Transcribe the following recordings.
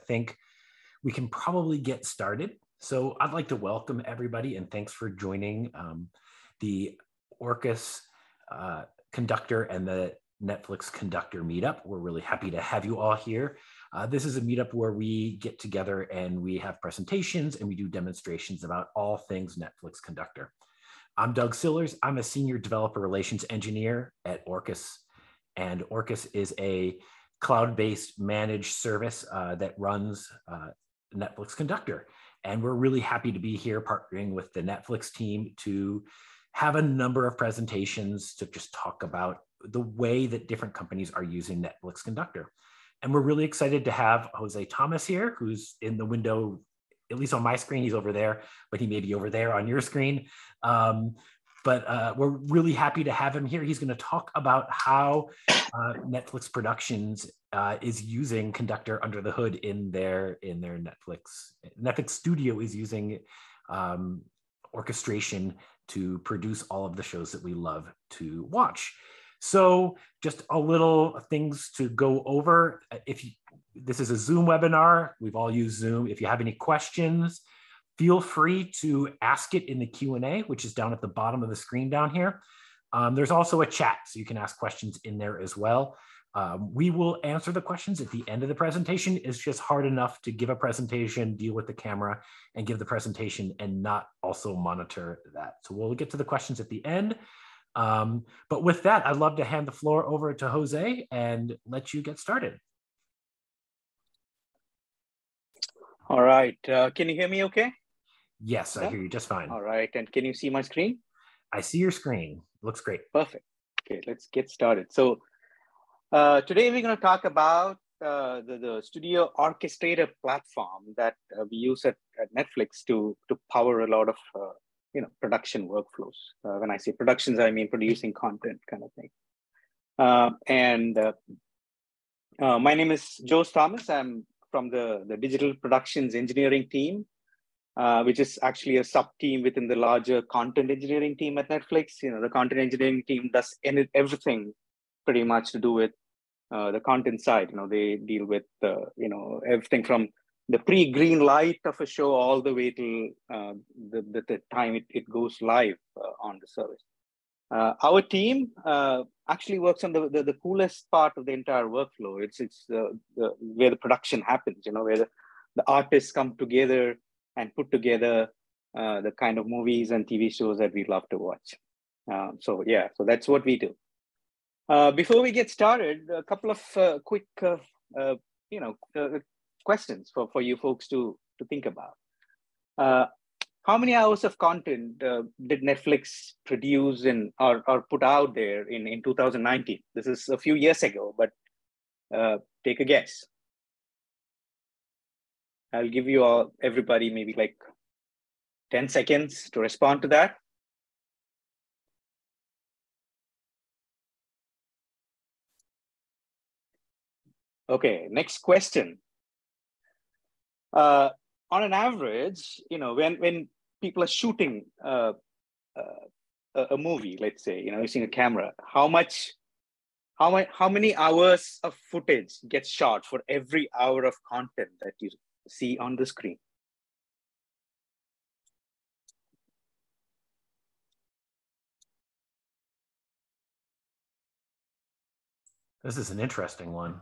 think we can probably get started. So I'd like to welcome everybody and thanks for joining the Orkes Conductor and the Netflix Conductor Meetup. We're really happy to have you all here. This is a meetup where we get together and we have presentations and we do demonstrations about all things Netflix Conductor. I'm Doug Sillars. I'm a senior developer relations engineer at Orkes, and Orkes is a cloud-based managed service that runs Netflix Conductor. And we're really happy to be here partnering with the Netflix team to have a number of presentations to just talk about the way that different companies are using Netflix Conductor. And we're really excited to have Jose Thomas here, who's in the window, at least on my screen, he's over there, but he may be over there on your screen. But we're really happy to have him here. He's going to talk about how Netflix Productions is using Conductor under the hood in their Netflix Studio is using orchestration to produce all of the shows that we love to watch. So just a little things to go over. This is a Zoom webinar, we've all used Zoom. If you have any questions, feel free to ask it in the Q&A, which is down at the bottom of the screen down here. There's also a chat, so you can ask questions in there as well. We will answer the questions at the end of the presentation. It's just hard enough to give a presentation, deal with the camera, and give the presentation and not also monitor that. So we'll get to the questions at the end. But with that, I'd love to hand the floor over to Jose and let you get started. All right. Can you hear me okay? Yes, I hear you just fine. All right. And can you see my screen? I see your screen. Looks great. Perfect. Okay, let's get started. So today we're going to talk about the Studio Orchestrator platform that we use at Netflix to power a lot of production workflows. When I say productions, I mean producing content kind of thing. My name is Joe Thomas. I'm from the digital productions engineering team, which is actually a sub-team within the larger content engineering team at Netflix. The content engineering team does everything pretty much to do with the content side. They deal with everything from the pre-green light of a show all the way to the time it goes live on the service. Our team actually works on the coolest part of the entire workflow. It's where the production happens, where the artists come together and put together the kind of movies and TV shows that we love to watch. So that's what we do. Before we get started, a couple of quick questions for you folks to think about. How many hours of content did Netflix produce or put out there in 2019? This is a few years ago, but take a guess. I'll give you everybody maybe like 10 seconds to respond to that. Okay, next question. On an average, when people are shooting a movie, let's say, using a camera, how many hours of footage gets shot for every hour of content that you see on the screen? This is an interesting one.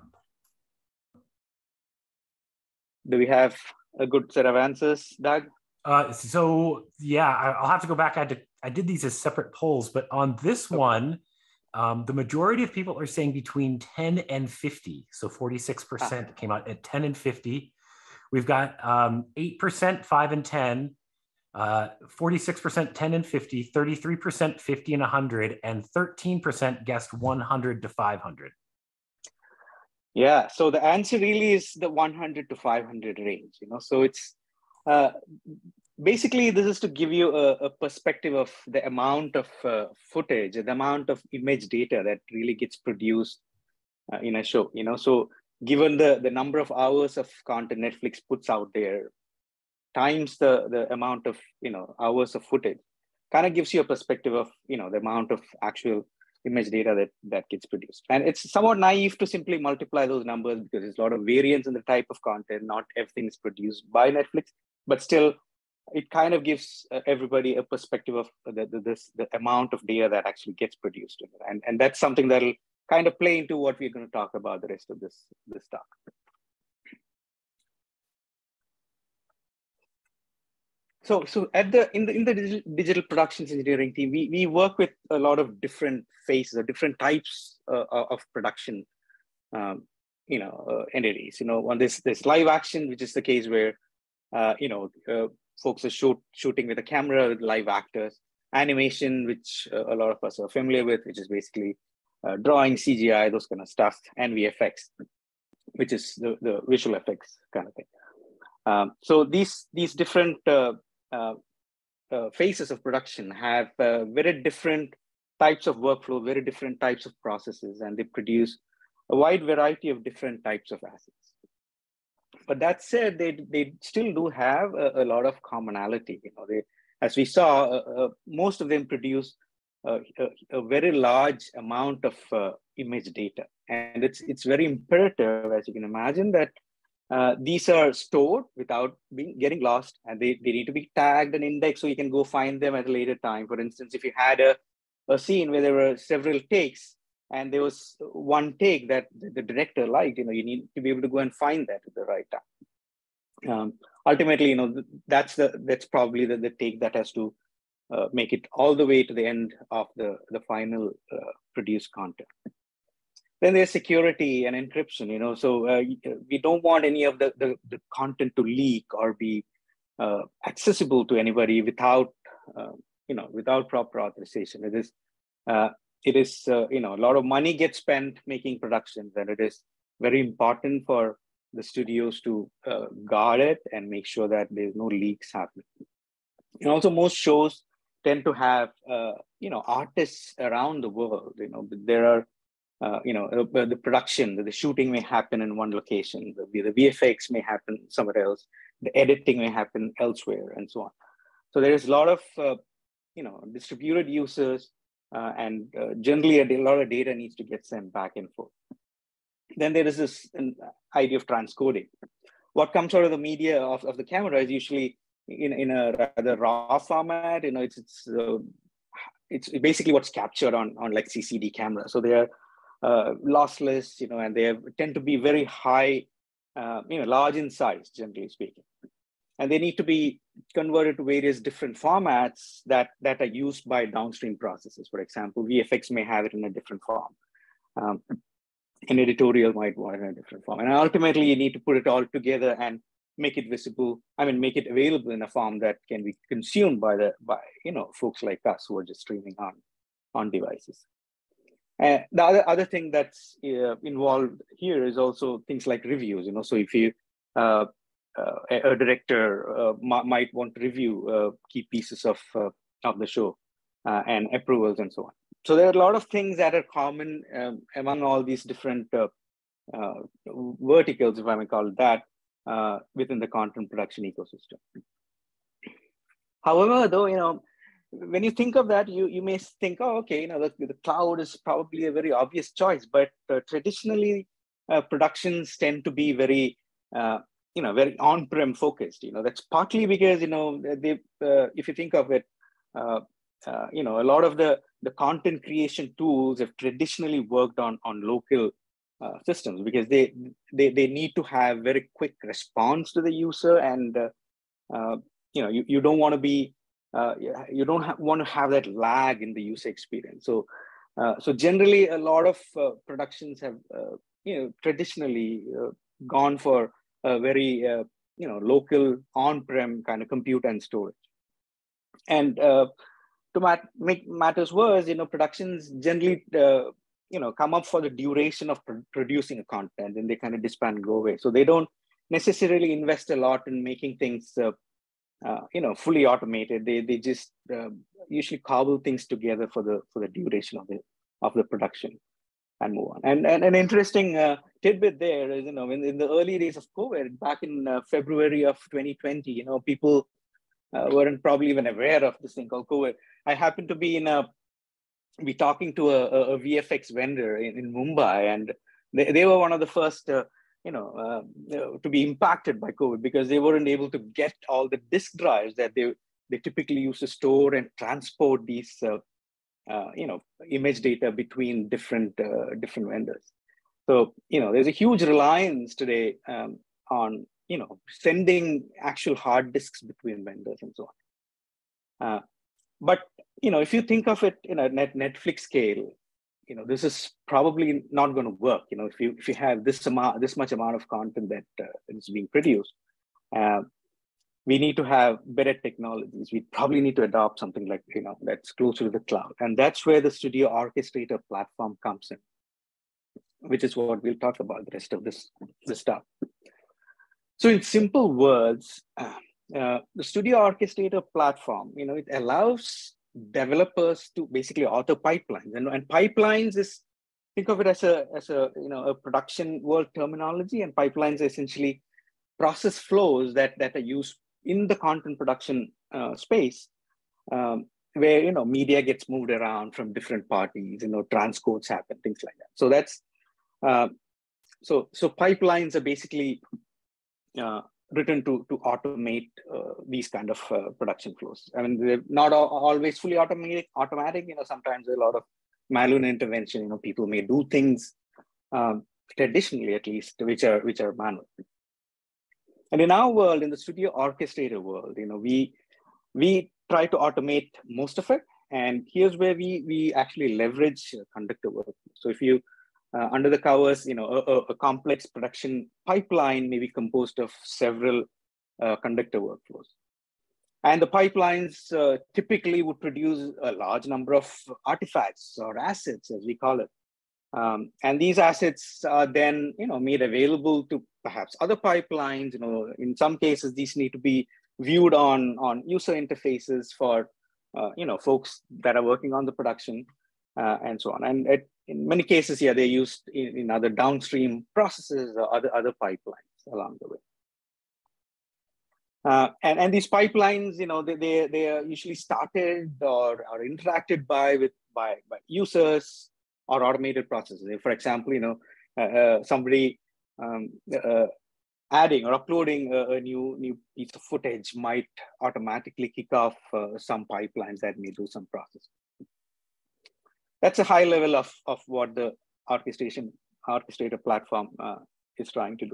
Do we have a good set of answers, Doug? So yeah, I'll have to go back. I did these as separate polls, but on this one, the majority of people are saying between 10 and 50. So 46% came out at 10 and 50. We've got 8%, 5 and 10, 46% 10 and 50, 33% 50 and 100, and 13% guessed 100 to 500. Yeah, so the answer really is the 100 to 500 range. So it's basically this is to give you a perspective of the amount of footage, the amount of image data that really gets produced in a show. So given the number of hours of content Netflix puts out there, times the amount of hours of footage, kind of gives you a perspective of the amount of actual image data that gets produced. And it's somewhat naive to simply multiply those numbers because there's a lot of variance in the type of content. Not everything is produced by Netflix, but still, it kind of gives everybody a perspective of the amount of data that actually gets produced. And that's something that'll kind of play into what we're going to talk about the rest of this talk. So in the digital productions engineering team, we work with a lot of different phases or different types of production, entities. One this live action, which is the case where folks are shooting with a camera with live actors. Animation, which a lot of us are familiar with, which is basically drawing, CGI, those kind of stuff, and VFX, which is the visual effects kind of thing. So these different phases of production have very different types of workflow, very different types of processes, and they produce a wide variety of different types of assets. But that said, they still do have a lot of commonality. As we saw, most of them produce a very large amount of image data, and it's very imperative, as you can imagine, that these are stored without getting lost, and they need to be tagged and indexed so you can go find them at a later time. For instance, if you had a scene where there were several takes, and there was one take that the director liked, you need to be able to go and find that at the right time. Ultimately, that's probably the take that has to make it all the way to the end of the final produced content. Then there's security and encryption. So we don't want any of the content to leak or be accessible to anybody without proper authorization. It is a lot of money gets spent making productions, and it is very important for the studios to guard it and make sure that there's no leaks happening. And also, most shows tend to have artists around the world. There are the production, the shooting may happen in one location, the VFX may happen somewhere else, the editing may happen elsewhere, and so on. So there is a lot of distributed users. And generally, a lot of data needs to get sent back and forth. Then there is this idea of transcoding. What comes out of the media of the camera is usually in a rather raw format. It's basically what's captured on like CCD camera. So they are lossless, and they tend to be very high, large in size, generally speaking. And they need to be converted to various different formats that are used by downstream processes. For example, VFX may have it in a different form. An editorial might want it in a different form. And ultimately, you need to put it all together and make it visible. Make it available in a form that can be consumed by folks like us who are just streaming on devices. The other thing that's involved here is also things like reviews. So if you a director might want to review key pieces of the show and approvals and so on. So there are a lot of things that are common among all these different verticals, if I may call it that, within the content production ecosystem. However, though, when you think of that, you may think, oh, okay, the cloud is probably a very obvious choice, but traditionally productions tend to be very very on-prem focused. That's partly because if you think of it, a lot of the content creation tools have traditionally worked on local systems because they need to have very quick response to the user, and you don't want to be you don't want to have that lag in the user experience. So generally, a lot of productions have traditionally gone for a very local on-prem kind of compute and storage. And to make matters worse, productions generally come up for the duration of producing a content, and they kind of disband and go away. So they don't necessarily invest a lot in making things fully automated. They just usually cobble things together for the duration of the production and move on. And an interesting tidbit there is, in the early days of COVID, back in February of 2020, people weren't probably even aware of this thing called COVID. I happened to be in a be talking to a VFX vendor in Mumbai, and they were one of the first, to be impacted by COVID because they weren't able to get all the disk drives that they typically use to store and transport these, image data between different vendors. So, there's a huge reliance today on, sending actual hard disks between vendors and so on. But, if you think of it in a Netflix scale, this is probably not going to work. If you have this much amount of content that is being produced, we need to have better technologies. We probably need to adopt something like, that's closer to the cloud. And that's where the Studio Orchestrator platform comes in, which is what we'll talk about the rest of this stuff. So in simple words, the Studio Orchestrator platform, it allows developers to basically auto pipelines, and pipelines is, think of it as a production world terminology, and pipelines are essentially process flows that are used in the content production space, where media gets moved around from different parties, transcodes happen, things like that. So that's so pipelines are basically written to automate these kind of production flows. I mean, they're not always fully automatic. Sometimes there's a lot of manual intervention. People may do things traditionally, at least, which are manual. And in our world, in the Studio Orchestrator world, we try to automate most of it. And here's where we actually leverage Conductor work. So if you under the covers, a complex production pipeline may be composed of several Conductor workflows. And the pipelines typically would produce a large number of artifacts or assets, as we call it. And these assets are then, made available to perhaps other pipelines. In some cases, these need to be viewed on user interfaces for, folks that are working on the production and so on. And in many cases, they're used in other downstream processes or other pipelines along the way. And these pipelines, they are usually started or interacted by users or automated processes. For example, somebody adding or uploading a new piece of footage might automatically kick off some pipelines that may do some processing. That's a high level of what the Orchestrator platform is trying to do.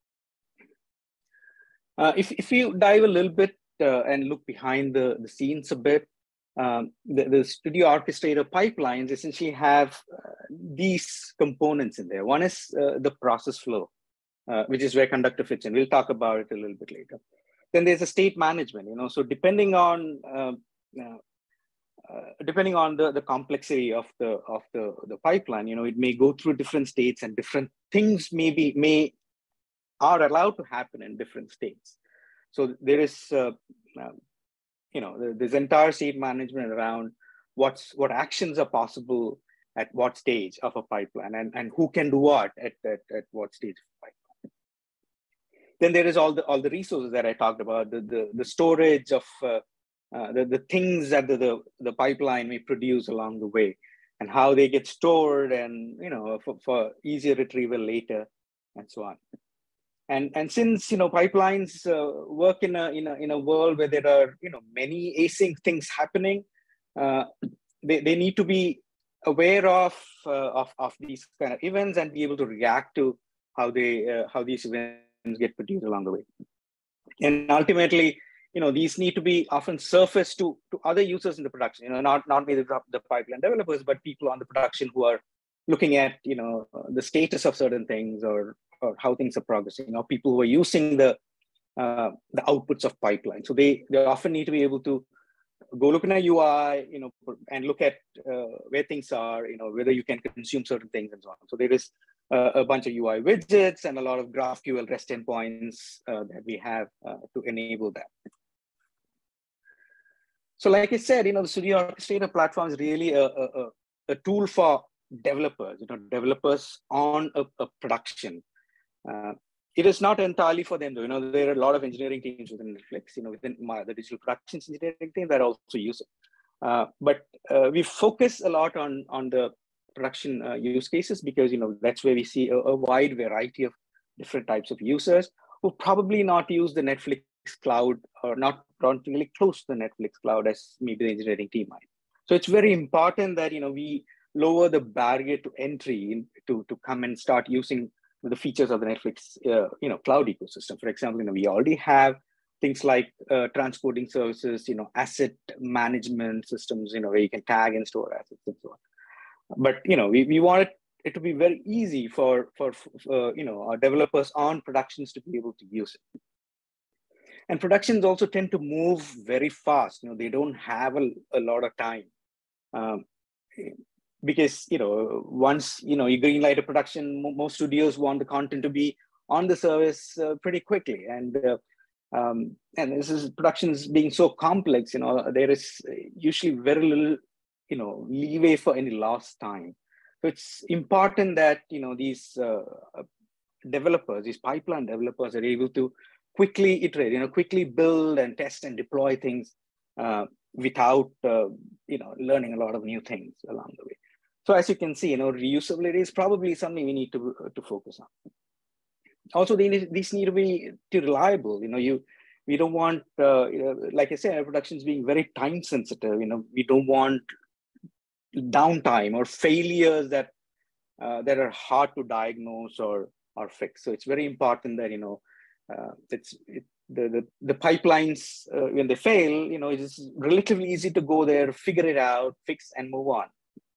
If you dive a little bit and look behind the scenes a bit, the Studio Orchestrator pipelines essentially have these components in there. One is the process flow, which is where Conductor fits in. We'll talk about it a little bit later. Then there's a state management. So depending on the complexity of the pipeline, it may go through different states, and different things are allowed to happen in different states. So there is this entire state management around what actions are possible at what stage of a pipeline, and who can do what at what stage of the pipeline. Then there is all the resources that I talked about, the storage of the things that the pipeline may produce along the way, and how they get stored, and for easier retrieval later, and so on. And since pipelines work in a world where there are many async things happening, they need to be aware of these kind of events and be able to react to how these events get produced along the way. And ultimately, these need to be often surfaced to other users in the production. Not maybe the pipeline developers, but people on the production who are looking at the status of certain things or how things are progressing. People who are using the outputs of pipeline. So they often need to be able to go look in a UI, and look at where things are, whether you can consume certain things and so on. So there is a bunch of UI widgets and a lot of GraphQL REST endpoints that we have to enable that. So like I said, the Studio Orchestrator platform is really a tool for developers, developers on a production. It is not entirely for them, though. There are a lot of engineering teams within Netflix, within the digital productions engineering team that also use it. But we focus a lot on the production use cases because that's where we see a wide variety of different types of users who probably not use the Netflix cloud or not really close to the Netflix cloud as maybe the engineering team might. So it's very important that we lower the barrier to entry to come and start using the features of the Netflix cloud ecosystem. For example, we already have things like transporting services, asset management systems, where you can tag and store assets and so on. But we want it to be very easy for our developers on productions to be able to use it. And productions also tend to move very fast. They don't have a lot of time. Because once you greenlight a production, most studios want the content to be on the service pretty quickly, and this is productions being so complex. There is usually very little leeway for any lost time. So it's important that these developers, these pipeline developers, are able to quickly iterate, quickly build and test and deploy things without learning a lot of new things along the way. So as you can see, reusability is probably something we need to focus on. Also, these need to be reliable. We don't want, like I said, productions being very time sensitive. We don't want downtime or failures that are hard to diagnose or fix. So it's very important that the pipelines when they fail, it's relatively easy to go there, figure it out, fix, and move on.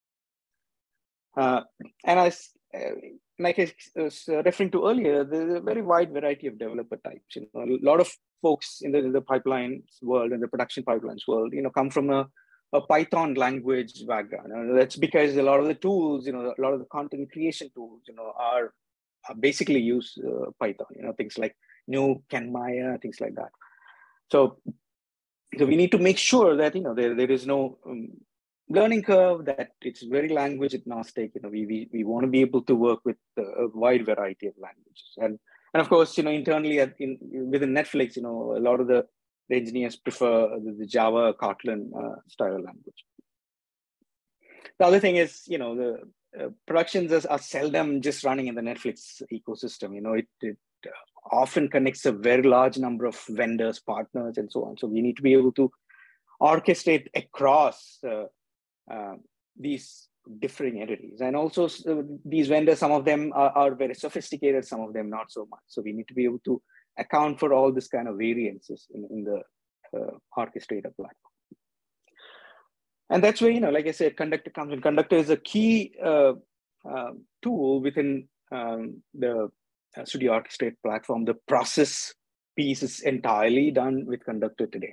And like I was referring to earlier, there's a very wide variety of developer types. A lot of folks in the pipelines world and the production pipelines world, come from a Python language background. That's because a lot of the tools, a lot of the content creation tools, are basically use Python. Things like Nuke, Maya, things like that. So we need to make sure that there is no learning curve, that it's very language agnostic. We want to be able to work with a wide variety of languages, and of course, internally within Netflix, a lot of the engineers prefer the Java, Kotlin style language. The other thing is, the productions are seldom just running in the Netflix ecosystem. It often connects a very large number of vendors, partners, and so on. So we need to be able to orchestrate across these differing entities. And also these vendors, some of them are very sophisticated, some of them not so much. So we need to be able to account for all this kind of variances in the Orchestrator platform. And that's where, like I said, Conductor comes in. Conductor is a key tool within the Studio Orchestrate platform. The process piece is entirely done with Conductor today.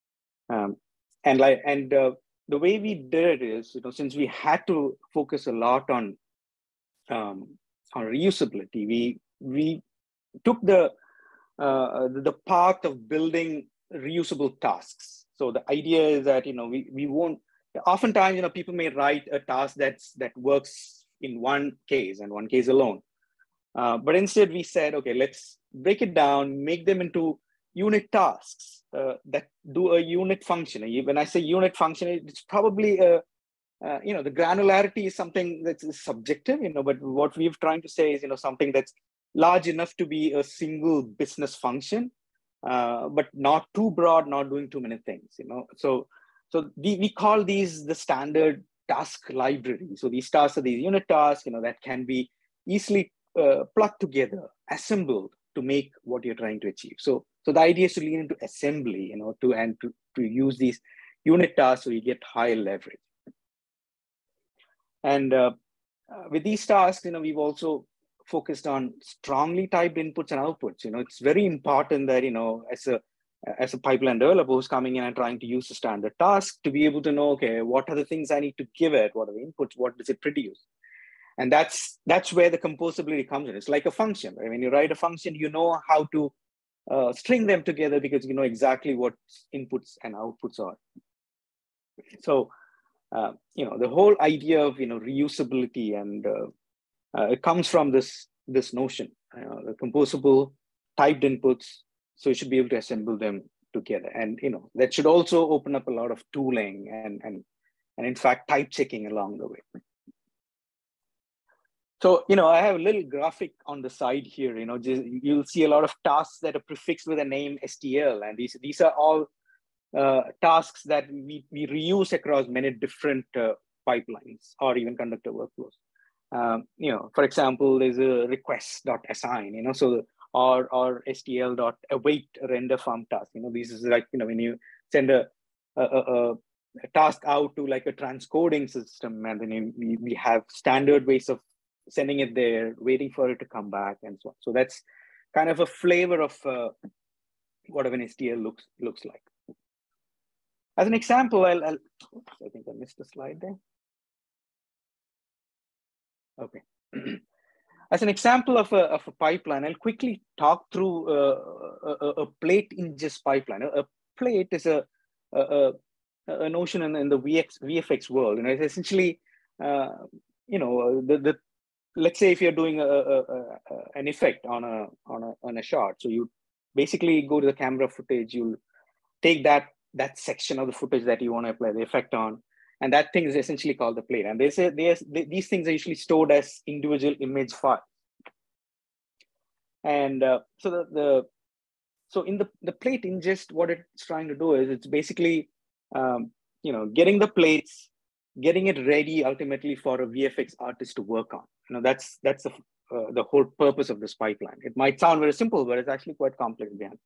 The way we did it is, since we had to focus a lot on reusability, we took the path of building reusable tasks. So the idea is that we won't. Oftentimes, people may write a task that works in one case and one case alone. But instead, we said, okay, let's break it down, make them into unit tasks that do a unit function. When I say unit function, it's probably the granularity is something that's subjective, but what we're trying to say is, something that's large enough to be a single business function, but not too broad, not doing too many things, So we call these the standard task library. So these tasks are these unit tasks, that can be easily plugged together, assembled to make what you're trying to achieve. So the idea is to lean into assembly, to use these unit tasks so you get higher leverage. And with these tasks, we've also focused on strongly typed inputs and outputs. It's very important that, as a pipeline developer who's coming in and trying to use a standard task, to be able to know, okay, what are the things I need to give it? What are the inputs? What does it produce? And that's where the composability comes in. It's like a function, right? When you write a function, you know how to string them together because you know exactly what inputs and outputs are. So, the whole idea of, reusability and it comes from this notion, the composable typed inputs. So you should be able to assemble them together. And that should also open up a lot of tooling and in fact type checking along the way. So I have a little graphic on the side here. You'll see a lot of tasks that are prefixed with a name STL, and these are all tasks that we reuse across many different pipelines or even conductor workflows. For example, there's a request.assign, or STL.await render farm task. This is like, when you send a task out to like a transcoding system, and then we have standard ways of sending it there, waiting for it to come back, and so on. So that's kind of a flavor of what an STL looks like. As an example, I think I missed a slide there. Okay. As an example of a pipeline, I'll quickly talk through a plate ingest pipeline. A plate is a notion in the VFX world. It's essentially, let's say if you're doing an effect on a shot, so you basically go to the camera footage, you'll take that section of the footage that you want to apply the effect on, and that thing is essentially called the plate. And these things are usually stored as individual image files. And so in the plate ingest, what it's trying to do is it's basically getting the plates, getting it ready ultimately for a VFX artist to work on. That's the whole purpose of this pipeline. It might sound very simple, but it's actually quite complex behind.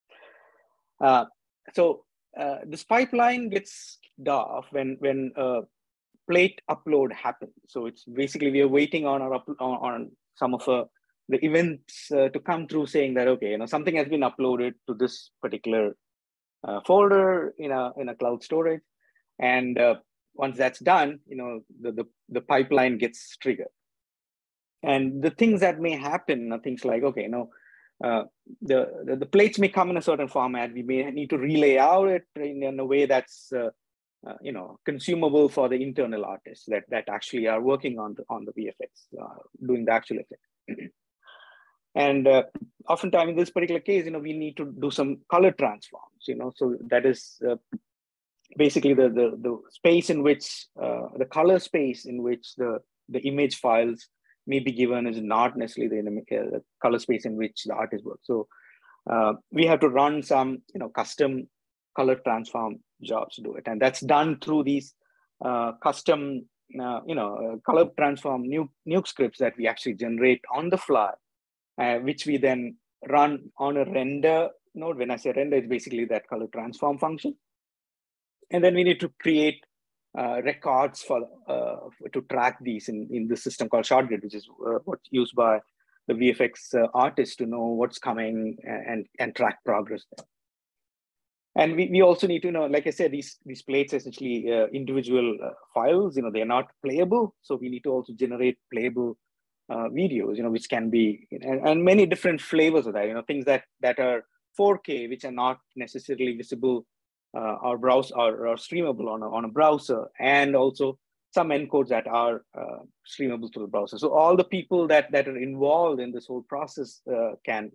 This pipeline gets kicked off when plate upload happens. So it's basically we are waiting on some of the events to come through, saying that okay, something has been uploaded to this particular folder in a cloud storage, and once that's done, the pipeline gets triggered. And the things that may happen are things like, okay, the plates may come in a certain format. We may need to relay out it in a way that's consumable for the internal artists that actually are working on the VFX, doing the actual effect. And oftentimes in this particular case, we need to do some color transforms. So that is basically the space in which the color space in which the image files may be given is not necessarily the color space in which the artist works. So we have to run some custom color transform jobs to do it, and that's done through these custom color transform nuke scripts that we actually generate on the fly, which we then run on a render node. When I say render, it's basically that color transform function. And then we need to create records to track these in the system called ShotGrid, which is what's used by the VFX artist to know what's coming and track progress there. And we also need to like I said, these plates are essentially individual files. They're not playable, so we need to also generate playable videos, which can be and many different flavors of that. Things that are 4K, which are not necessarily visible or browse or streamable on a browser, and also some encodes that are streamable to the browser. So all the people that are involved in this whole process can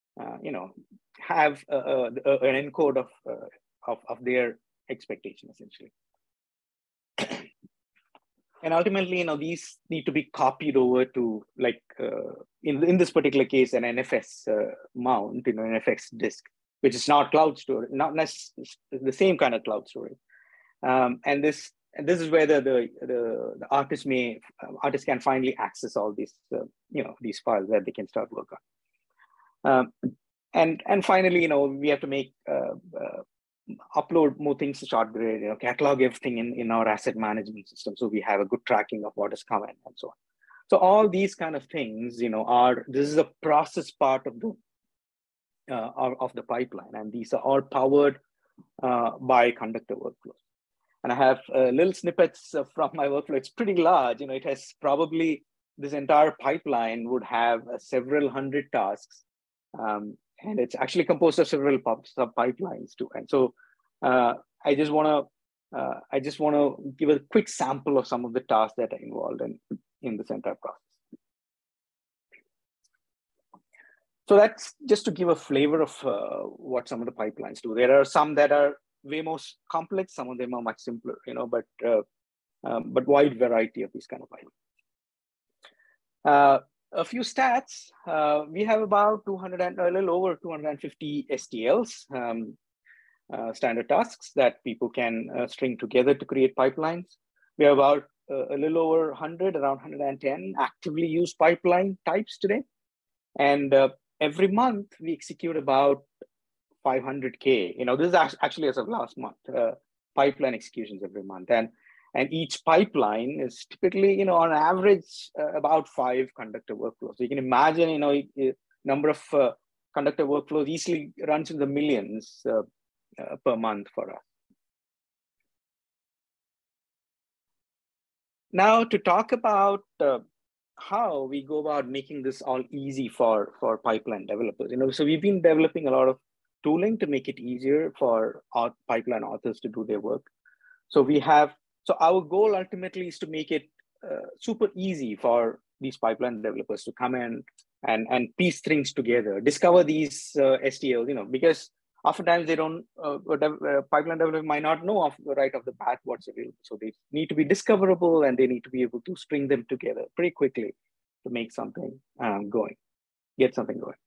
have an encode of their expectation essentially. And ultimately, these need to be copied over to, like in this particular case, an NFS mount, an NFS disk, which is not cloud storage, not necessarily the same kind of cloud storage. And this is where the artist can finally access all these these files that they can start work on. And finally, we have to make upload more things to ShotGrid, catalog everything in our asset management system, so we have a good tracking of what is coming and so on. So all these kind of things, this is a process part of the pipeline, and these are all powered by Conductor workflows. And I have little snippets from my workflow. It's pretty large. It has probably, this entire pipeline would have several hundred tasks. And it's actually composed of several sub-pipelines too. And so I just want to give a quick sample of some of the tasks that are involved in this entire process. So that's just to give a flavor of what some of the pipelines do. There are some that are way more complex. Some of them are much simpler, but wide variety of these kind of pipelines. A few stats. We have about 200 and a little over 250 STLs, standard tasks that people can string together to create pipelines. We have about a little over 100, around 110 actively used pipeline types today. And every month we execute about 500K. This is actually as of last month, pipeline executions every month. And each pipeline is typically, on average, about 5 conductor workflows. So you can imagine, number of conductor workflows easily runs in the millions per month for us. Now to talk about how we go about making this all easy for pipeline developers. So we've been developing a lot of tooling to make it easier for our pipeline authors to do their work. So our goal ultimately is to make it super easy for these pipeline developers to come in and piece things together, discover these STLs, because oftentimes they don't, pipeline developers might not know right off the bat what's available. So they need to be discoverable and they need to be able to string them together pretty quickly to make something get something going.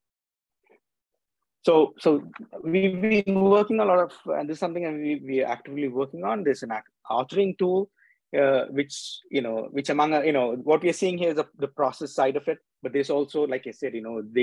So we've been working a lot of, and this is something we are actively working on. There's an authoring tool, which among, what we are seeing here is the process side of it, but there's also, like I said,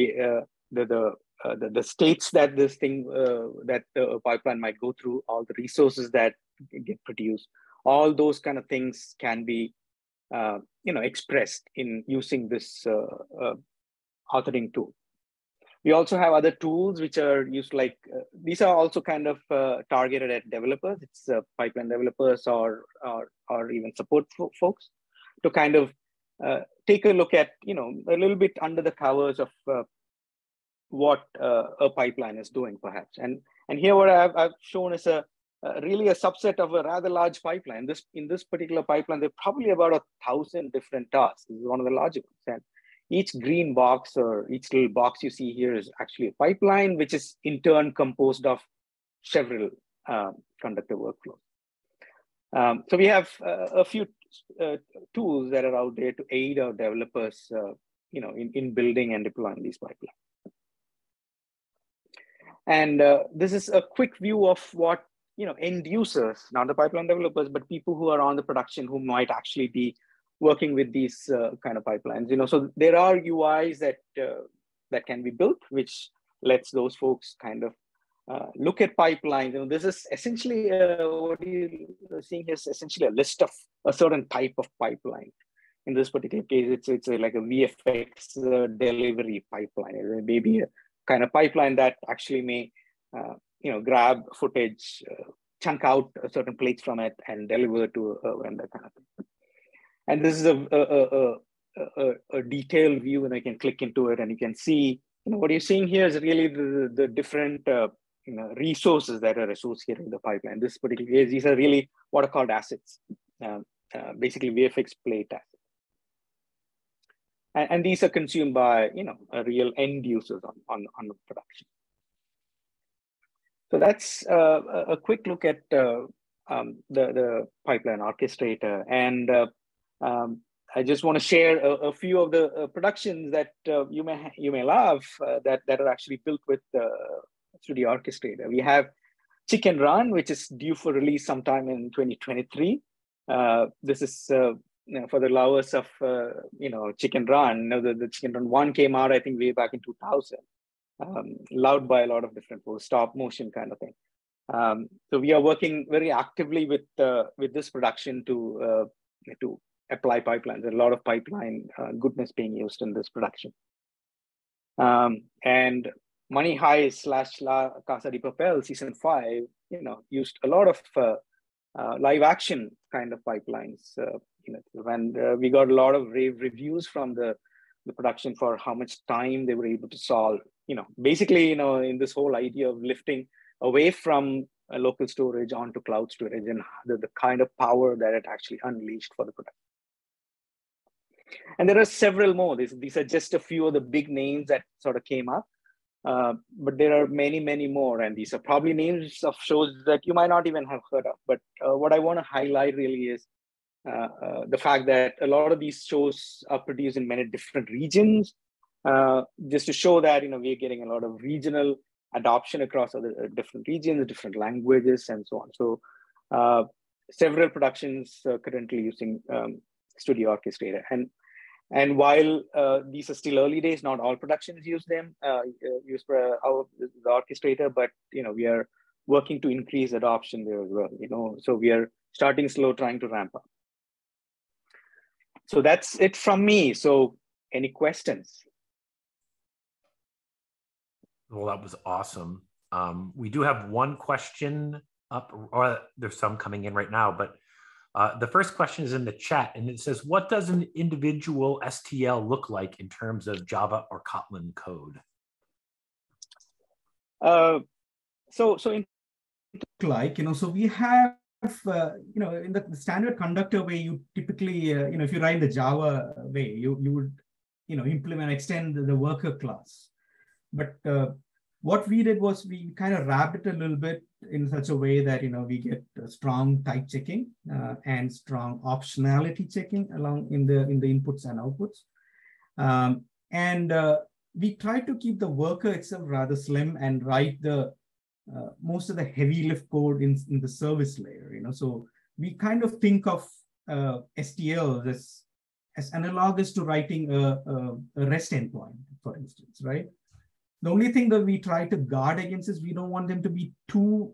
the states that this thing, that the pipeline might go through, all the resources that get produced, all those kind of things can be, expressed in using this authoring tool. We also have other tools which are used, like these are also kind of targeted at developers. It's pipeline developers or even support folks to kind of take a look at, a little bit under the covers of what a pipeline is doing, perhaps. And here what I've shown is really a subset of a rather large pipeline. In this particular pipeline, there are probably about 1,000 different tasks. This is one of the larger ones. And each green box or each little box you see here is actually a pipeline, which is in turn composed of several conductor workflows. So we have a few tools that are out there to aid our developers, in building and deploying these pipelines. And this is a quick view of what end users, not the pipeline developers, but people who are on the production who might actually be working with these kind of pipelines. So there are UIs that can be built, which lets those folks kind of look at pipelines. This is essentially what you're seeing here is essentially a list of a certain type of pipeline. In this particular case, it's like a VFX delivery pipeline. It may be a kind of pipeline that actually may grab footage, chunk out certain plates from it, and deliver to a vendor kind of thing. And this is a detailed view, and I can click into it, and you can see, what you're seeing here is really the different resources that are associated with the pipeline. This particular case, these are really what are called assets, basically VFX plate assets. And these are consumed by real end users on the production. So that's a quick look at the pipeline orchestrator. And I just want to share a few of the productions that you may love that are actually built with through the orchestrator. We have Chicken Run, which is due for release sometime in 2023. This is for the lovers of Chicken Run. The Chicken Run 1 came out, I think, way back in 2000. Loved by a lot of different folks, stop motion kind of thing. So we are working very actively with this production to apply pipelines. There's a lot of pipeline goodness being used in this production. And Money Heist / La Casa de Papel season 5, used a lot of live action kind of pipelines. And we got a lot of rave reviews from the production for how much time they were able to solve. Basically, in this whole idea of lifting away from local storage onto cloud storage, and the kind of power that it actually unleashed for the production. And there are several more. These are just a few of the big names that sort of came up. But there are many, many more. And these are probably names of shows that you might not even have heard of. But what I want to highlight really is the fact that a lot of these shows are produced in many different regions, just to show that, we're getting a lot of regional adoption across other different regions, different languages, and so on. So several productions currently using Studio Orchestrator. And while these are still early days, not all productions use them, use the Orchestrator, but we are working to increase adoption there as well. So we are starting slow, trying to ramp up. So that's it from me. So any questions? Well, that was awesome. We do have one question up, or there's some coming in right now, but the first question is in the chat, and it says, what does an individual STL look like in terms of Java or Kotlin code? So we have, in the standard conductor way, you typically, if you write the Java way, you would, extend the worker class. But what we did was we kind of wrapped it a little bit in such a way that, we get strong type checking and strong optionality checking along in the inputs and outputs. We try to keep the worker itself rather slim and write the most of the heavy lift code in the service layer. So we kind of think of STLs as analogous to writing a REST endpoint, for instance, right? The only thing that we try to guard against is we don't want them to be too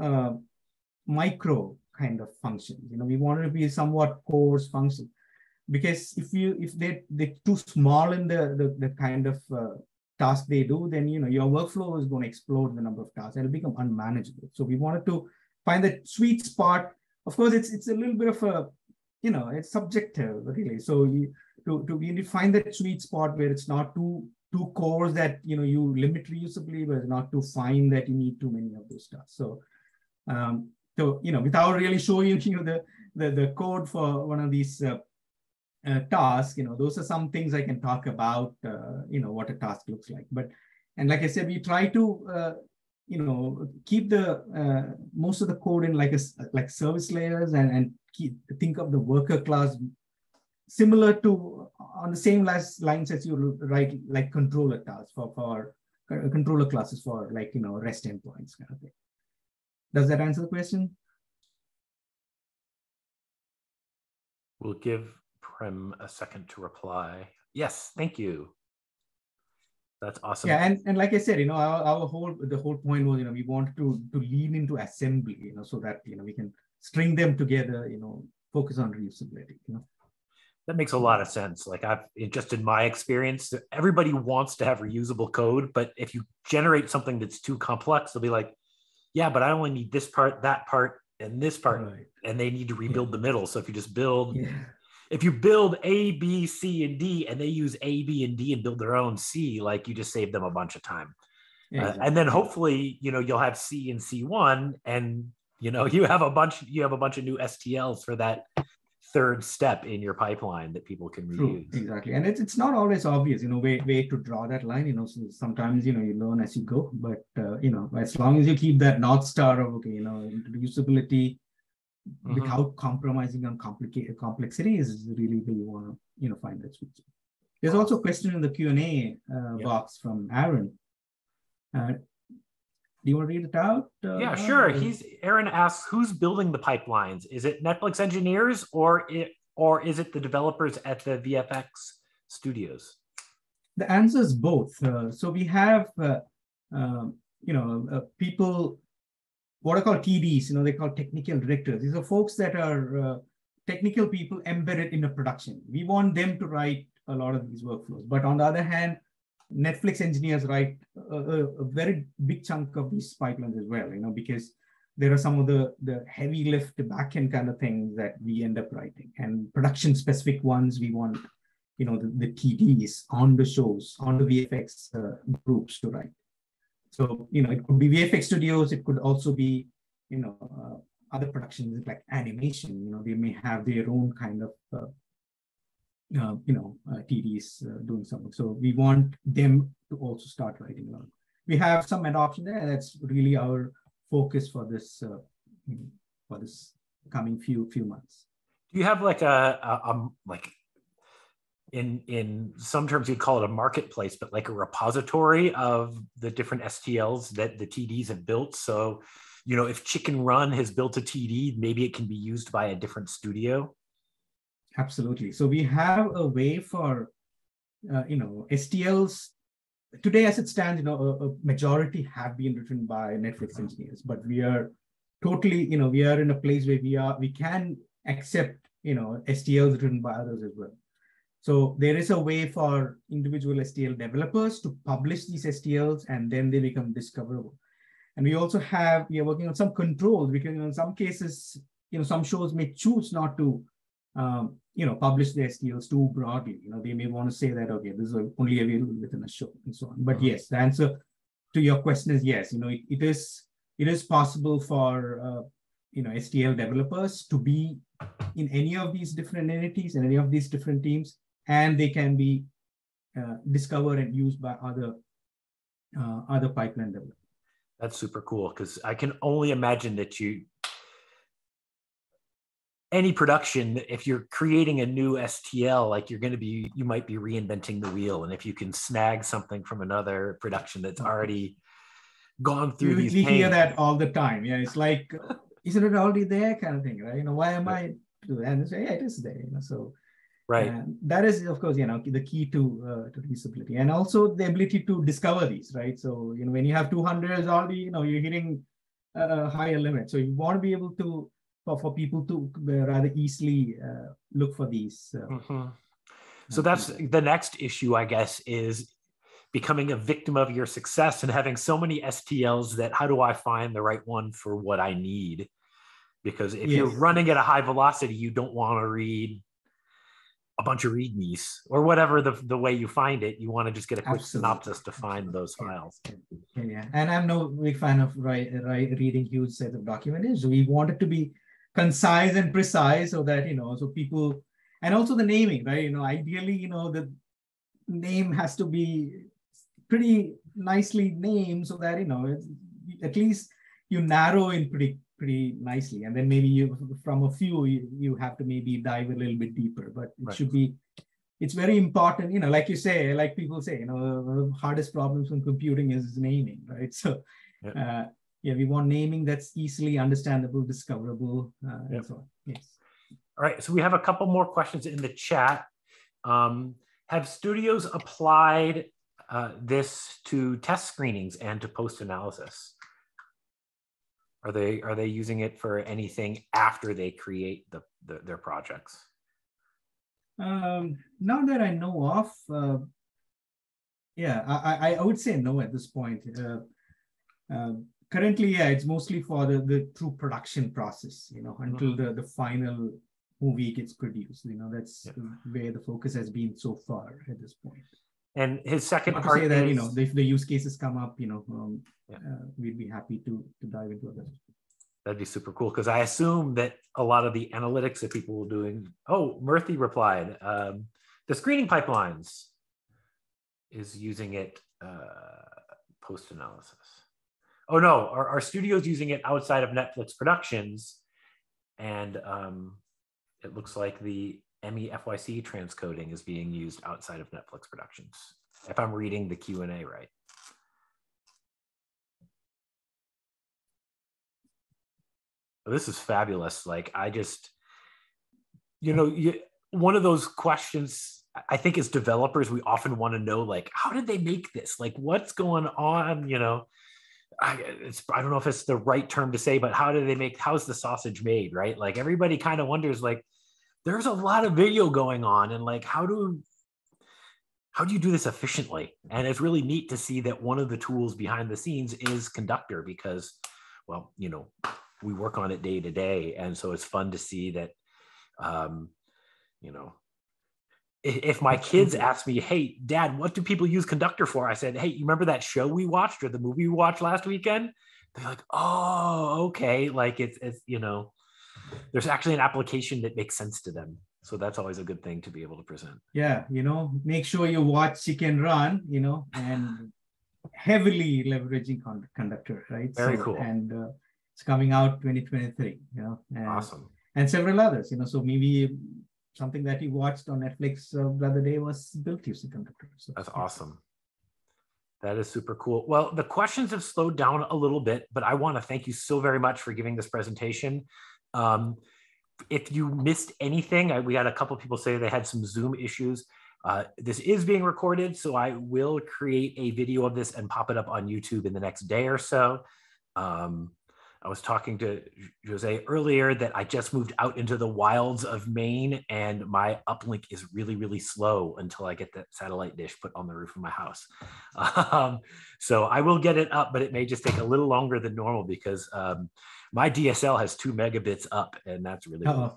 micro kind of functions. We want it to be somewhat coarse function, because if they're too small in the kind of task they do, then your workflow is going to explode the number of tasks and it'll become unmanageable. So we wanted to find that sweet spot. Of course, it's a little bit of a it's subjective, really. So we need to find that sweet spot where it's not too coarse that you limit reusability, but it's not too fine that you need too many of those tasks. So without really showing you the code for one of these tasks, those are some things I can talk about, what a task looks like. And like I said, we try to keep the most of the code in like service layers and think of the worker class similar to on the same lines as you write like controller tasks for controller classes for REST endpoints kind of thing. Does that answer the question? We'll give Prem a second to reply. Yes, thank you. That's awesome. Yeah, and like I said, the whole point was, we wanted to lean into assembly, so that we can string them together, focus on reusability. That makes a lot of sense. Like just in my experience, everybody wants to have reusable code, but if you generate something that's too complex, they'll be like, yeah, but I only need this part, that part, and this part, right. And they need to rebuild the middle. So if you just build, if you build A, B, C, and D, and they use A, B, and D and build their own C, you just save them a bunch of time. Exactly. And then hopefully, you'll have C and C1, and you have a bunch of new STLs for that third step in your pipeline that people can reuse. True, exactly. And it's not always obvious, way to draw that line, so sometimes, you learn as you go, but, as long as you keep that North Star of, reusability without compromising on complexity is really where you want to, find that sweet spot. There's also a question in the Q&A box from Aaron. Do you want to read it out? Yeah, sure. Aaron asks, who's building the pipelines? Is it Netflix engineers or is it the developers at the VFX studios? The answer is both. So we have, people, what I call TDs, they call technical directors. These are folks that are technical people embedded in a production. We want them to write a lot of these workflows. But on the other hand, Netflix engineers write a very big chunk of these pipelines as well, because there are some of the heavy lift backend kind of things that we end up writing, and production specific ones we want, the TDs on the shows, on the VFX groups to write. So, it could be VFX studios, it could also be, other productions like animation, they may have their own kind of TDs doing something. So we want them to also start writing along. We have some adoption there. That's really our focus for this coming few months. Do you have like like in some terms you'd call it a marketplace, but like a repository of the different STLs that the TDs have built? So, if Chicken Run has built a TD, maybe it can be used by a different studio. Absolutely. So we have a way for STLs today, as it stands. A majority have been written by Netflix engineers, but we are totally, we are in a place where we can accept STLs written by others as well. So there is a way for individual STL developers to publish these STLs, and then they become discoverable. And we also we are working on some controls, because in some cases, some shows may choose not to, publish the STLs too broadly. They may want to say that, okay, this is only available within a show and so on. But yes, the answer to your question is yes. It is possible for STL developers to be in any of these different entities and any of these different teams, and they can be discovered and used by other pipeline developers. That's super cool, because I can only imagine that any production, if you're creating a new STL, like you might be reinventing the wheel. And if you can snag something from another production that's already gone through these we pains. hear that all the time. Yeah, it's like, isn't it already there, kind of thing, right? Why am I doing that? And they say, yeah, it is there. So right. That is, of course, the key to usability, and also the ability to discover these, right? So when you have 200 already, you're hitting a higher limit. So you want to be able to for people to rather easily look for these. So that's the next issue, I guess, is becoming a victim of your success and having so many STLs that how do I find the right one for what I need? Because if you're running at a high velocity, you don't want to read a bunch of readmes or whatever the way you find it. You want to just get a quick synopsis to find those files. Yeah. And I'm no big fan of reading huge set of documents. We want it to be concise and precise, so that so people, and also the naming, right? Ideally, the name has to be pretty nicely named, so that at least you narrow in pretty nicely, and then maybe from a few you have to maybe dive a little bit deeper. But it should be, it's very important, like you say, like people say, the hardest problems in computing is naming, right? So we want naming that's easily understandable, discoverable, and so on. Yes. All right, so we have a couple more questions in the chat. Have studios applied this to test screenings and to post-analysis? Are they using it for anything after they create their projects? Not that I know of. I would say no at this point. Currently, it's mostly for the true production process, until the final movie gets produced. That's where the focus has been so far at this point. And his second Not part to say that, is, if the use cases come up, we'd be happy to dive into that. That'd be super cool, because I assume that a lot of the analytics that people were doing, Murthy replied, the screening pipelines is using it post-analysis. Oh no, our studio's using it outside of Netflix productions, and it looks like the ME FYC transcoding is being used outside of Netflix productions, if I'm reading the Q&A right. This is fabulous. Like, I just, one of those questions, I think as developers, we often want to know, like, how did they make this? Like, what's going on? I don't know if it's the right term to say, but how's the sausage made, right? Like, everybody kind of wonders, like, there's a lot of video going on, and like, how do you do this efficiently? And it's really neat to see that one of the tools behind the scenes is Conductor, because, well, we work on it day to day. And so it's fun to see that, if my kids ask me, hey, Dad, what do people use Conductor for? I said, hey, you remember that show we watched or the movie we watched last weekend? They're like, oh, okay. Like it's there's actually an application that makes sense to them. So that's always a good thing to be able to present. Yeah, make sure you watch Chicken Run, and heavily leveraging Conductor, right? Very cool. And it's coming out 2023, and, awesome. And several others, so maybe something that you watched on Netflix the other day was built using Conductor. So, that's awesome. That is super cool. Well, the questions have slowed down a little bit, but I want to thank you so very much for giving this presentation. If you missed anything, we had a couple of people say they had some Zoom issues. This is being recorded, so I will create a video of this and pop it up on YouTube in the next day or so. I was talking to Jose earlier that I just moved out into the wilds of Maine, and my uplink is really, really slow until I get that satellite dish put on the roof of my house. So I will get it up, but it may just take a little longer than normal because my DSL has 2 megabits up, and that's really, really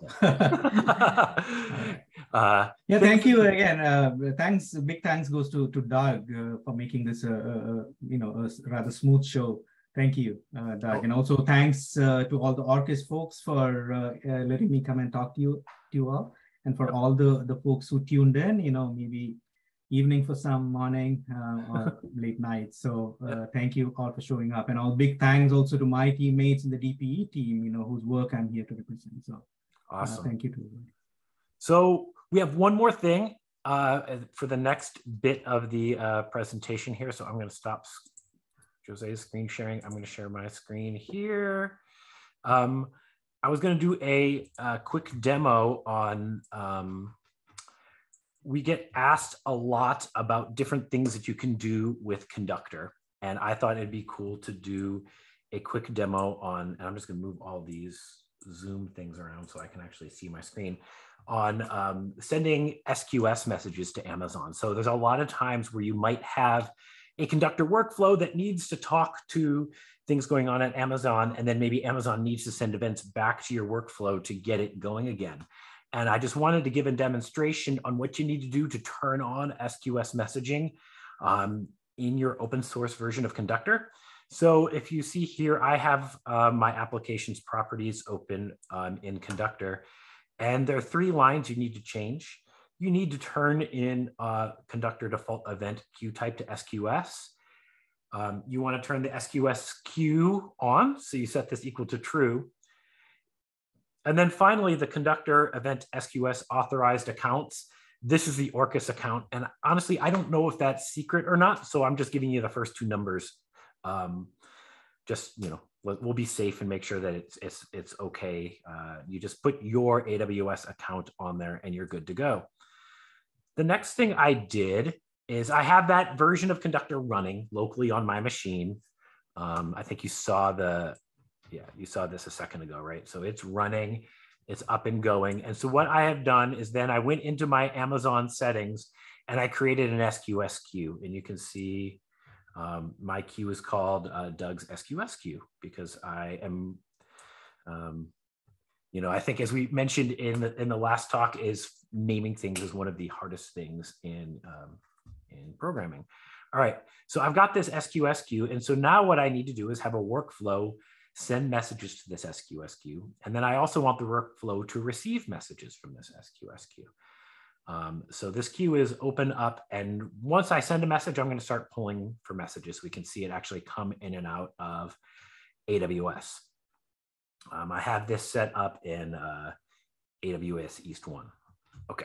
yeah, thank you again. Thanks, big thanks goes to Doug for making this a rather smooth show. Thank you, Doug. And also thanks to all the Orkes folks for letting me come and talk to you all, and for all the folks who tuned in, maybe evening for some, morning or late night. So thank you all for showing up. And all big thanks also to my teammates in the DPE team, whose work I'm here to represent. So awesome. Thank you to everyone. So we have one more thing for the next bit of the presentation here. So I'm going to stop Jose's screen sharing. I'm going to share my screen here. I was going to do a quick demo on, we get asked a lot about different things that you can do with Conductor. And I thought it'd be cool to do a quick demo on, and I'm just going to move all these Zoom things around so I can actually see my screen, on sending SQS messages to Amazon. So there's a lot of times where you might have a Conductor workflow that needs to talk to things going on at Amazon, and then maybe Amazon needs to send events back to your workflow to get it going again. And I just wanted to give a demonstration on what you need to do to turn on SQS messaging in your open source version of Conductor. So if you see here, I have my applications properties open in Conductor, and there are 3 lines you need to change. You need to turn in Conductor default event queue type to SQS. You want to turn the SQS queue on, so you set this equal to true. And then finally, the Conductor event SQS authorized accounts. This is the Orkes account. And honestly, I don't know if that's secret or not. So I'm just giving you the first 2 numbers. Just, we'll be safe and make sure that it's okay. You just put your AWS account on there and you're good to go. The next thing I did is I have that version of Conductor running locally on my machine. I think you saw you saw this a second ago, right? So it's running, it's up and going. And so what I have done is then I went into my Amazon settings and I created an SQS queue. And you can see my queue is called Doug's SQS queue because I am, I think as we mentioned in the last talk, is naming things is one of the hardest things in programming. All right, so I've got this SQS queue. And so now what I need to do is have a workflow send messages to this SQS queue. And then I also want the workflow to receive messages from this SQS queue. So this queue is open up. And once I send a message, I'm going to start pulling for messages. We can see it actually come in and out of AWS. I have this set up in AWS East 1. Okay.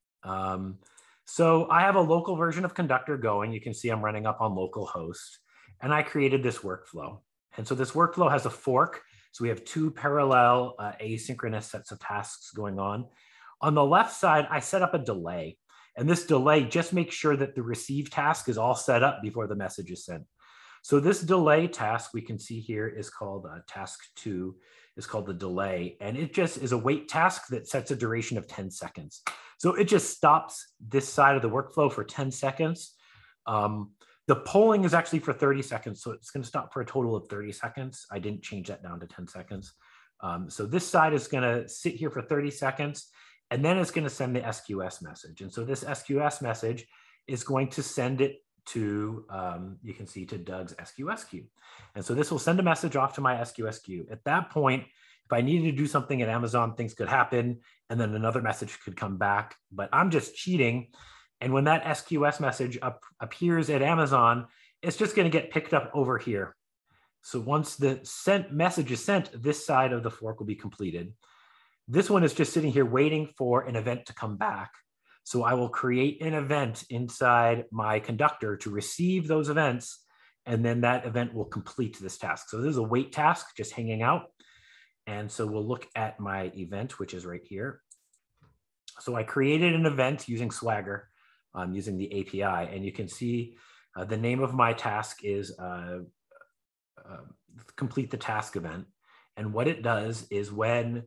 So I have a local version of Conductor going. You can see I'm running up on localhost. And I created this workflow. And so this workflow has a fork. So we have 2 parallel asynchronous sets of tasks going on. On the left side, I set up a delay. And this delay just makes sure that the receive task is all set up before the message is sent. So this delay task we can see here is called task 2, is called the delay. And it just is a wait task that sets a duration of 10 seconds. So it just stops this side of the workflow for 10 seconds. The polling is actually for 30 seconds. So it's going to stop for a total of 30 seconds. I didn't change that down to 10 seconds. So this side is going to sit here for 30 seconds. And then it's going to send the SQS message. And so this SQS message is going to send it to, you can see, to Doug's SQS queue. And so this will send a message off to my SQS queue. At that point, If I needed to do something at Amazon, things could happen, and then another message could come back, but I'm just cheating. And when that SQS message appears at Amazon, it's just going to get picked up over here. So once the message is sent, this side of the fork will be completed. This one is just sitting here waiting for an event to come back. So I will create an event inside my conductor to receive those events, and then that event will complete this task. So this is a wait task just hanging out. And so we'll look at my event, which is right here. So I created an event using Swagger, using the API, and you can see the name of my task is complete the task event. And what it does is when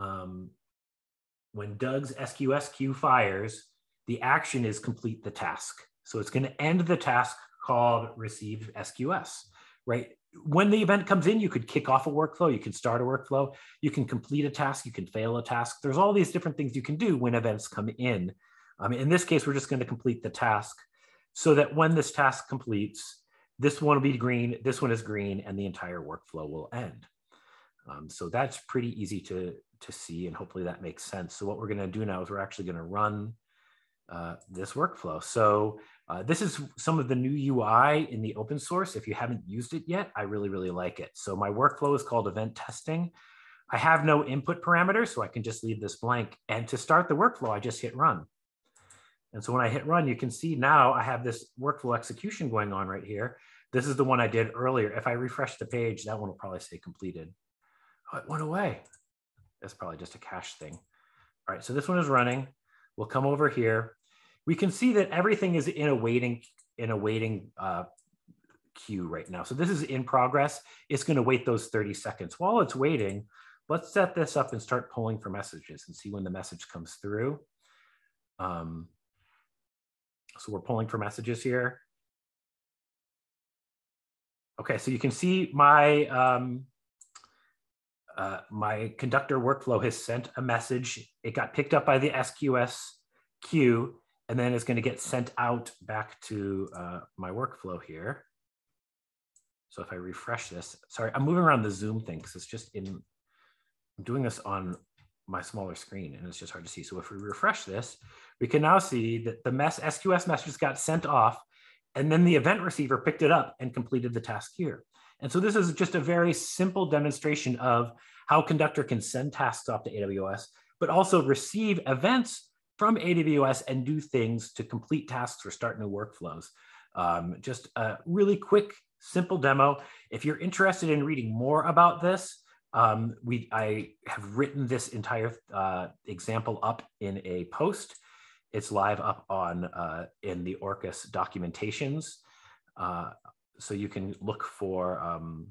Doug's SQS queue fires, the action is complete the task. So it's going to end the task called receive SQS, right? When the event comes in, you could kick off a workflow, you can start a workflow, you can complete a task, you can fail a task. There's all these different things you can do when events come in. In this case, we're just going to complete the task so that when this task completes, this one will be green, this one is green, and the entire workflow will end. So that's pretty easy to see, and hopefully that makes sense. So what we're going to do now is we're actually going to run this workflow. So this is some of the new UI in the open source. If you haven't used it yet, I really, really like it. So my workflow is called event testing. I have no input parameters, so I can just leave this blank. And to start the workflow, I just hit run. And so when I hit run, you can see now I have this workflow execution going on right here. This is the one I did earlier. If I refresh the page, that one will probably say completed. Oh, it went away. That's probably just a cache thing. All right, so this one is running. We'll come over here. We can see that everything is in a waiting queue right now. So this is in progress. It's going to wait those 30 seconds. While it's waiting, let's set this up and start pulling for messages and see when the message comes through. So we're pulling for messages here. Okay, so you can see my my conductor workflow has sent a message. It got picked up by the SQS queue, and then it's going to get sent out back to my workflow here. So if I refresh this, sorry, I'm moving around the Zoom thing because it's just I'm doing this on my smaller screen and it's just hard to see. So if we refresh this, we can now see that the SQS message got sent off, and then the event receiver picked it up and completed the task here. And so this is just a very simple demonstration of how Conductor can send tasks off to AWS, but also receive events from AWS and do things to complete tasks or start new workflows. Just a really quick, simple demo. If you're interested in reading more about this, I have written this entire example up in a post. It's live up on in the Orkes documentations. So you can look for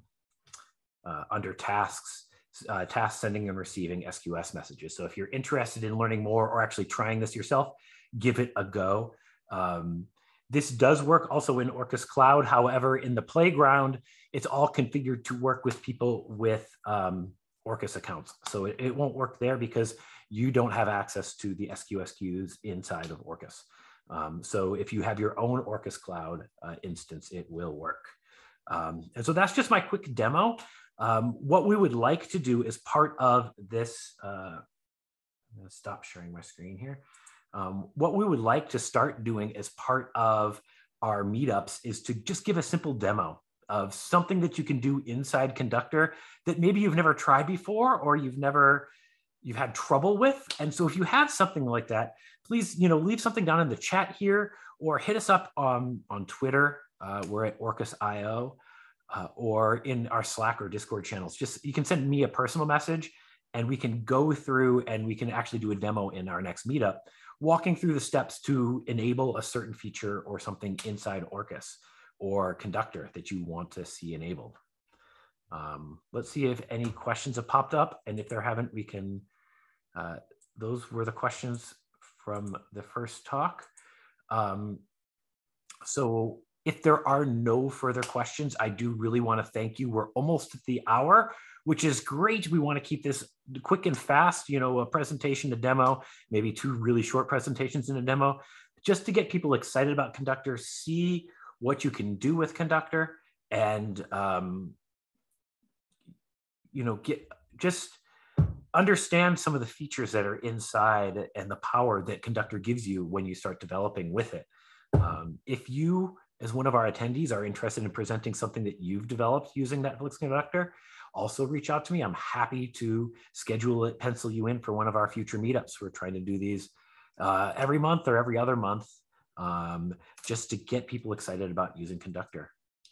under tasks, task sending and receiving SQS messages. So if you're interested in learning more or actually trying this yourself, give it a go. This does work also in Orkes Cloud. However, in the playground, it's all configured to work with people with Orkes accounts. So it won't work there because you don't have access to the SQS queues inside of Orkes. So if you have your own Orkes Cloud instance, it will work. And so that's just my quick demo. What we would like to do as part of this, I'm going to stop sharing my screen here. What we would like to start doing as part of our meetups is to just give a simple demo of something that you can do inside Conductor that maybe you've never tried before or you've had trouble with. And so if you have something like that, please, leave something down in the chat here or hit us up on Twitter. We're at Orkes.io or in our Slack or Discord channels. Just, you can send me a personal message and we can go through and we can actually do a demo in our next meetup, walking through the steps to enable a certain feature or something inside Orkes or Conductor that you want to see enabled. Let's see if any questions have popped up. And if there haven't, we can, those were the questions from the first talk. So if there are no further questions, I do really want to thank you. We're almost at the hour, which is great. We want to keep this quick and fast, a presentation, a demo, maybe 2 really short presentations in a demo, just to get people excited about Conductor, see what you can do with Conductor, and understand some of the features that are inside and the power that Conductor gives you when you start developing with it. If you, as one of our attendees, are interested in presenting something that you've developed using Netflix Conductor, also reach out to me. I'm happy to schedule it, pencil you in for one of our future meetups. We're trying to do these every month or every other month, just to get people excited about using Conductor.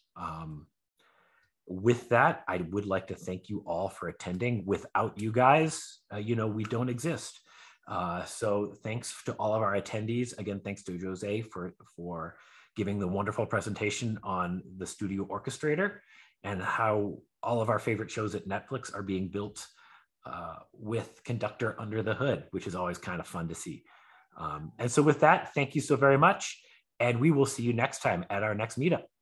With that, I would like to thank you all for attending. Without you guys, we don't exist. So thanks to all of our attendees. Again, thanks to Jose for giving the wonderful presentation on the Studio Orchestrator and how all of our favorite shows at Netflix are being built with Conductor under the hood, which is always kind of fun to see. And so with that, thank you so very much. And we will see you next time at our next meetup.